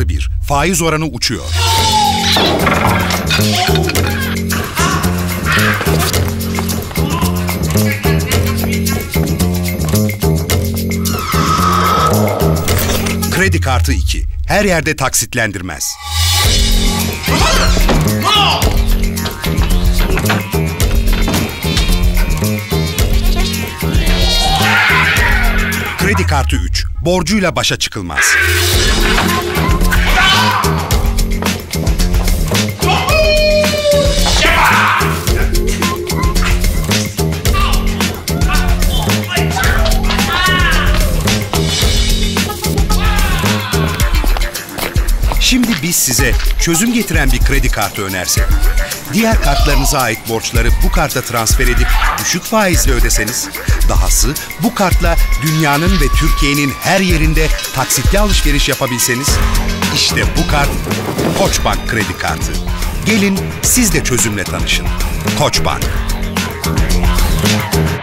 1. Faiz oranı uçuyor. Kredi kartı 2. Her yerde taksitlendirmez. Kredi kartı 3. Borcuyla başa çıkılmaz. Şimdi biz size çözüm getiren bir kredi kartı önersek. Diğer kartlarınıza ait borçları bu karta transfer edip düşük faizle ödeseniz, dahası bu kartla dünyanın ve Türkiye'nin her yerinde taksitli alışveriş yapabilseniz, işte bu kart Koçbank kredi kartı. Gelin siz de çözümle tanışın. Koçbank.